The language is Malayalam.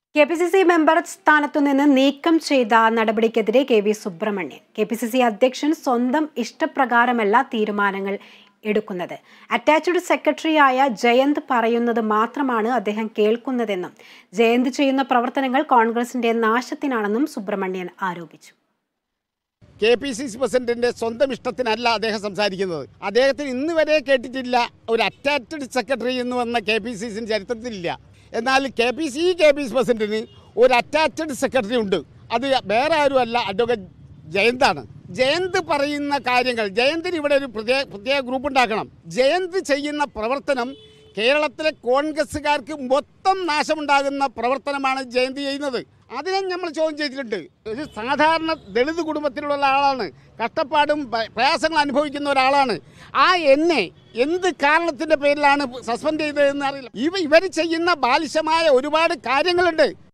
കെപിസിസി മെമ്പർ സ്ഥാനത്തുനിന്ന് നീക്കം ചെയ്ത നടപടിക്കെതിരെ കെ.വി. സുബ്രഹ്മണ്യൻ. കെപിസിസി അധ്യക്ഷൻ സ്വന്തം ഇഷ്ടപ്രകാരമല്ല തീരുമാനങ്ങൾ എടുക്കുന്നത്. അറ്റാച്ച്ഡ് സെക്രട്ടറിയായ ജയന്ത് പറയുന്നത് മാത്രമാണ് അദ്ദേഹം കേൾക്കുന്നതെന്നും ജയന്ത് ചെയ്യുന്ന പ്രവർത്തനങ്ങൾ കോൺഗ്രസിന്റെ നാശത്തിനാണെന്നും സുബ്രഹ്മണ്യൻ ആരോപിച്ചു. കെ.പി.സി.സി പ്രസിഡന്റിന്റെ സ്വന്തം ഇഷ്ടത്തിനല്ല അദ്ദേഹം സംസാരിക്കുന്നത്. അദ്ദേഹത്തിന് ഇന്ന് വരെ കേട്ടിട്ടില്ല ഒരു അറ്റാച്ച്ഡ് സെക്രട്ടറി എന്ന് വന്ന കെ.പി.സി.സി ചരിത്രത്തിലില്ല. എന്നാൽ കെ.പി.സി പ്രസിഡന്റിന് ഒരു അറ്റാച്ച്ഡ് സെക്രട്ടറി ഉണ്ട്. അത് വേറെ ആരുമല്ല, അഡ്വക്കേറ്റ് ജയന്താണ്. ജയന്ത് പറയുന്ന കാര്യങ്ങൾ, ജയന്തിന് ഇവിടെ ഒരു പ്രത്യേക ഗ്രൂപ്പ് ഉണ്ടാക്കണം. ജയന്ത് ചെയ്യുന്ന പ്രവർത്തനം കേരളത്തിലെ കോൺഗ്രസ്സുകാർക്ക് മൊത്തം നാശമുണ്ടാകുന്ന പ്രവർത്തനമാണ് ജയന്ത് ചെയ്യുന്നത്. അതിനെ നമ്മൾ ചോദ്യം ചെയ്തിട്ടുണ്ട്. ഒരു സാധാരണ ദളിത് കുടുംബത്തിലുള്ള ആളാണ്, കഷ്ടപ്പാടും പ്രയാസങ്ങൾ അനുഭവിക്കുന്ന ഒരാളാണ്. എന്നെ എന്ത് കാരണത്തിൻ്റെ പേരിലാണ് സസ്പെൻഡ് ചെയ്തതെന്ന് അറിയില്ല. ഇവർ ചെയ്യുന്ന ബാലിശമായ ഒരുപാട് കാര്യങ്ങളുണ്ട്.